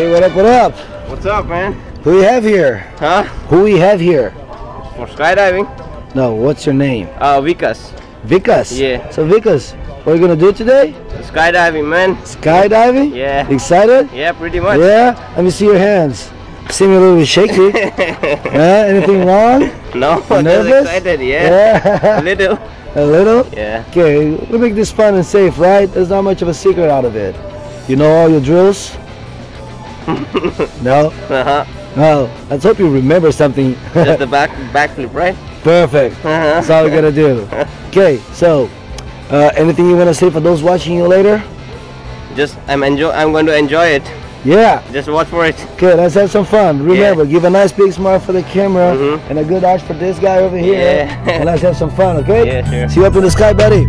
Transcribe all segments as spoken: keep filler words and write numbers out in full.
Hey, what up, what up? What's up, man? Who we have here? Huh? Who we have here? For skydiving? No, what's your name? Uh, Vikas. Vikas? Yeah. So Vikas, what are you gonna do today? Skydiving, man. Skydiving? Yeah. Excited? Yeah, pretty much. Yeah? Let me see your hands. Seem a little bit shaky. Yeah? Anything wrong? No, I'm just Nervous? excited, yeah. Yeah. A little. A little? Yeah. Okay, we'll make this fun and safe, right? There's not much of a secret out of it. You know all your drills? No? Uh-huh. No. Let's hope you remember something. Just the back backflip, right? Perfect. Uh-huh. That's all we gotta do. Okay, so uh, anything you wanna say for those watching you later? Just I'm enjoy. I'm going to enjoy it. Yeah. Just watch for it. Okay, let's have some fun. Remember, Yeah. give a nice big smile for the camera Mhm. and a good arch for this guy over here. Yeah. And let's have some fun, okay? Yeah, sure. See you up in the sky, buddy.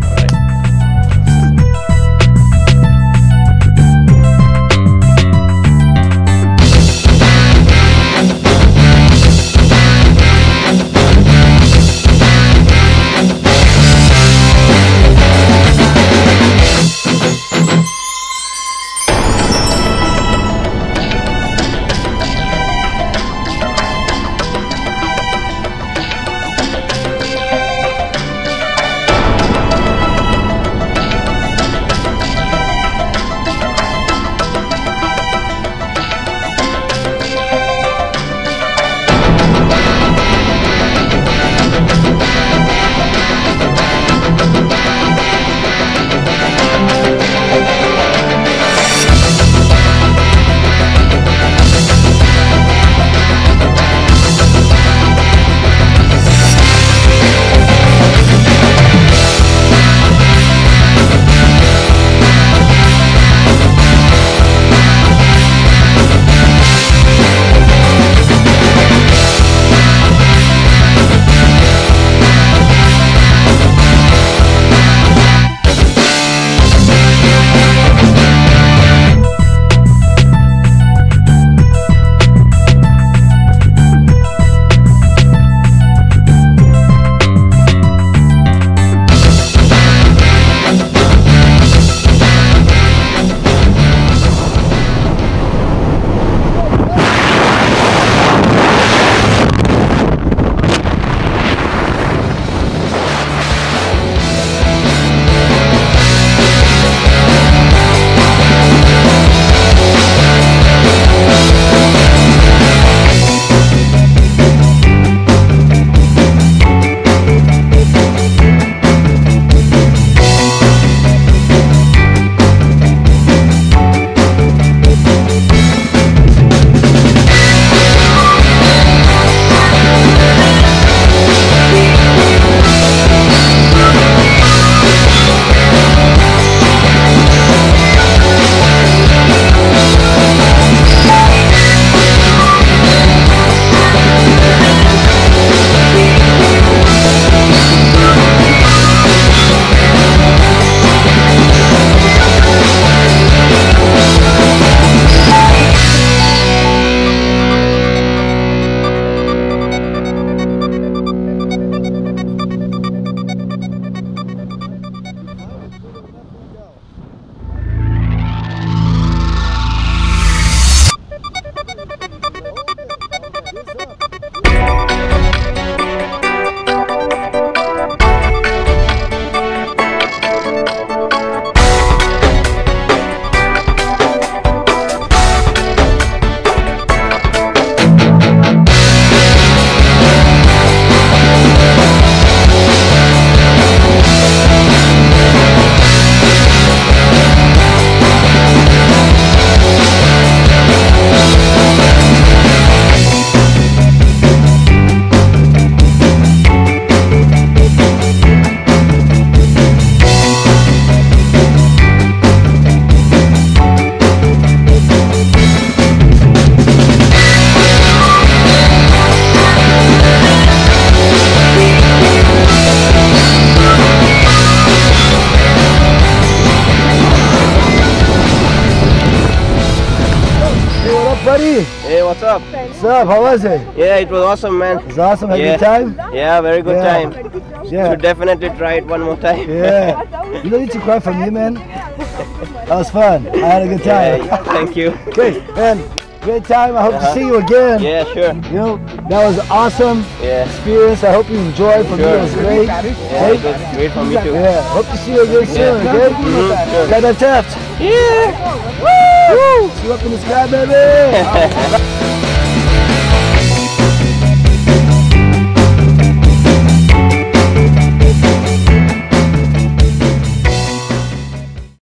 buddy? Hey, what's up? What's up? How was it? Yeah, it was awesome, man. It was awesome. Had a Yeah. good time? Yeah, very good Yeah. time. Yeah. Should definitely try it one more time. Yeah. You don't need to cry for me, man. That was fun. I had a good time. Yeah, thank you. Okay, and great time. I hope Uh-huh. to see you again. Yeah, sure. You know, that was an awesome Yeah. experience. I hope you enjoyed. For me, Sure. it was great. Yeah, Hey? it was great for me too. Yeah, hope to see you again soon, Yeah. okay? Mhm, sure. Got that tapped? Yeah. Woo! See you up in the sky, baby!